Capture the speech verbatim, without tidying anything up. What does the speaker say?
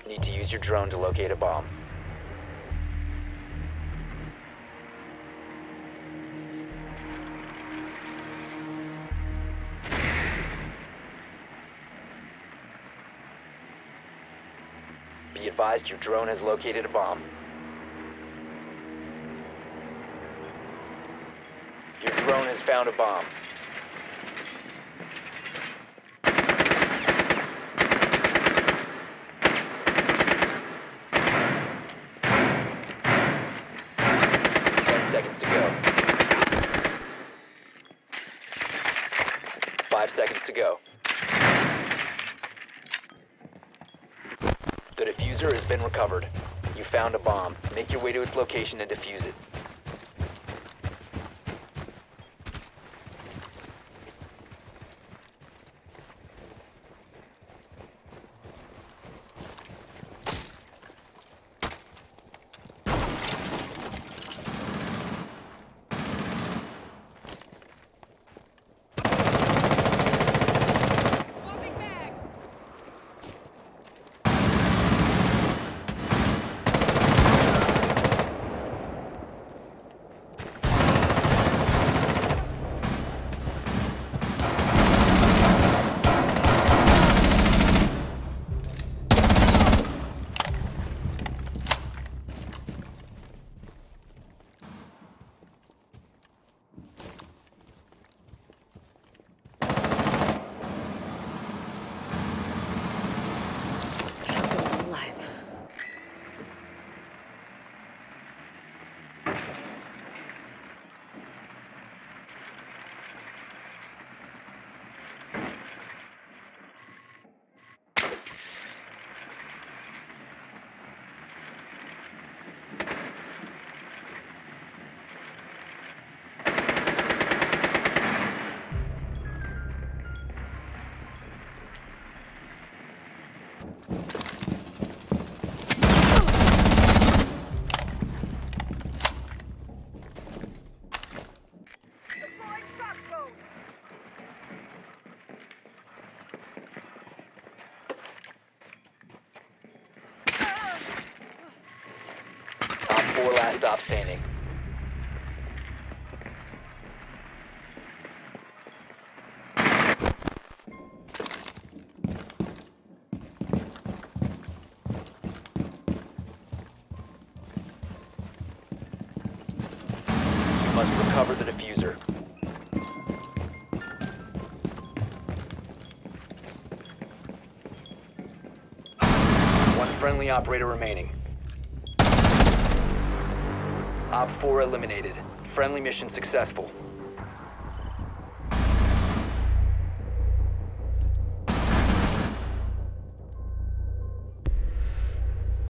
Need to use your drone to locate a bomb. Be advised, your drone has located a bomb. Your drone has found a bomb. Ten seconds to go. Five seconds to go. The diffuser has been recovered. You found a bomb. Make your way to its location and defuse it. Four last stop standing. You must recover the diffuser. One friendly operator remaining. Op four eliminated. Friendly mission successful.